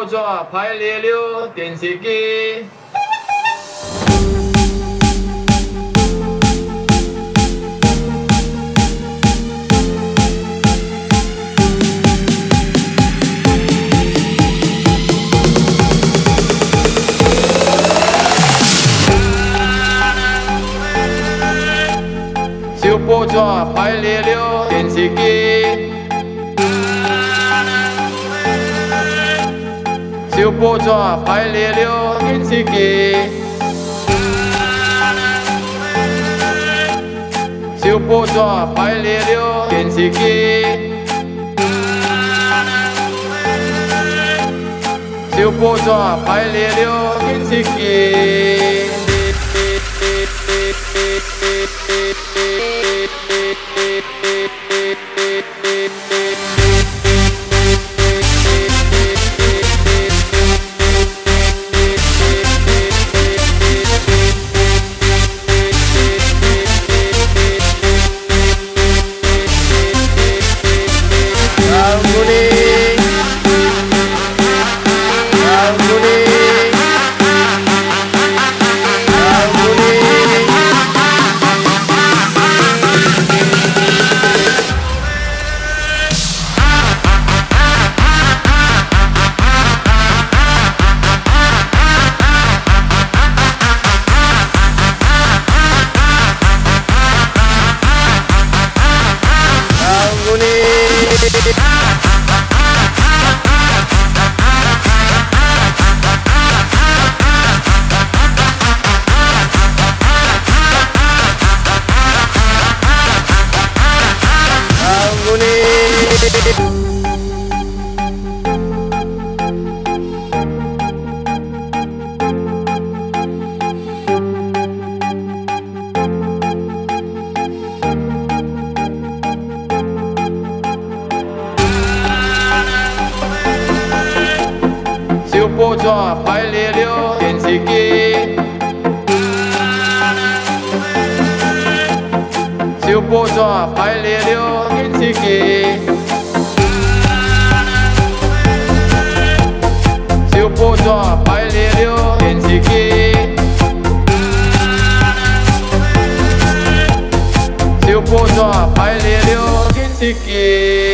報紙排列了電視機。小報紙排列了電視機。小報紙排列了電視機。小報紙排列了電視機。小報紙排列了電視機。Karang Guni, Karang Guni, Karang Guni. Karang Guni.小報紙排列了電視機。小報紙排列了電視機。小報紙排列了電視機。小報紙排列了電視機。